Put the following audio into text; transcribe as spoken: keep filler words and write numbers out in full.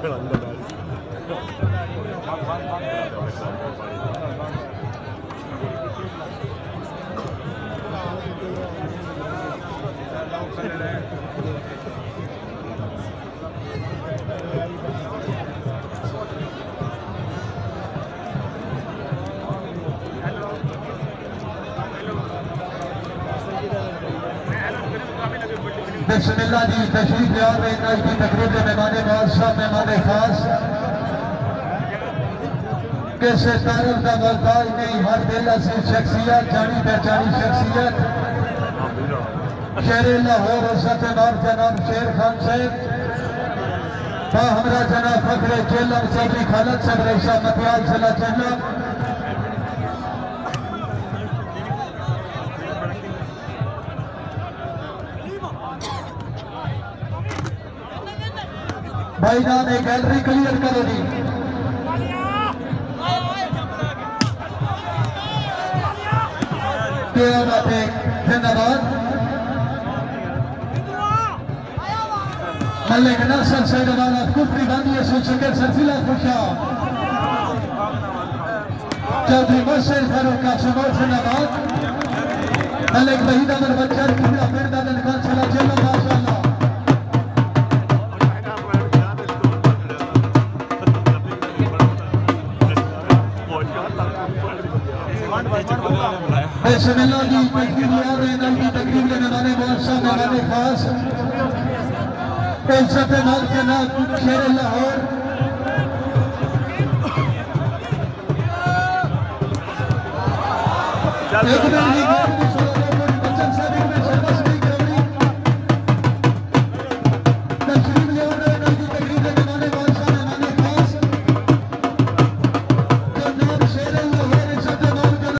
बिस्मिल्लाह जी तशरीफ ले आ रहे हैं की तकरीब मेहमान मुआज़्ज़म मेहमान खास कैसे तारीफ का मोहताज नहीं हर दिल से शख्सियत जानी पहचानी शख्सियत शेर लाहौर हज़रत इमाम जनाब शेर खान साहब बा हमरा जनाब फखरे चेलम चौधरी खालद साहब रईसा मतियाल जिला चेलम भाई नाम एक गैलरी क्लियर करो जी क्या बात है धन्यवाद मलिक नासर सैदवाला कुफरी बांधिए सुन सके सिलसिला खुशा चौधरी मशर फारूक का सुनो धन्यवाद मलिक वहीद अमर बच्चन पूरा फिरदा लड़का चला चलो माशाल्लाह बिस्मिल्लाह जी तकरीब आ रहे हैं की तकरीब लेने वाले मुआज़्ज़म मेहमान खास इज्जत नाल जनाब शेर लाहौर एक मिनट